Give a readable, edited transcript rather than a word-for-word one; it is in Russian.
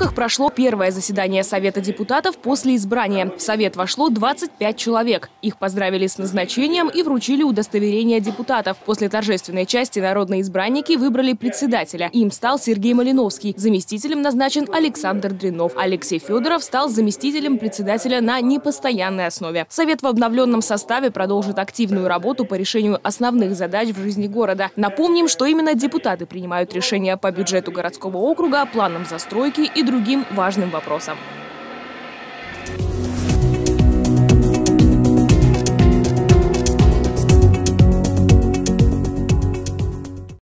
Сумках прошло первое заседание Совета депутатов после избрания. В Совет вошло 25 человек. Их поздравили с назначением и вручили удостоверение депутатов. После торжественной части народные избранники выбрали председателя. Им стал Сергей Малиновский. Заместителем назначен Александр Дринов. Алексей Федоров стал заместителем председателя на непостоянной основе. Совет в обновленном составе продолжит активную работу по решению основных задач в жизни города. Напомним, что именно депутаты принимают решения по бюджету городского округа, планам застройки и другим важным вопросам.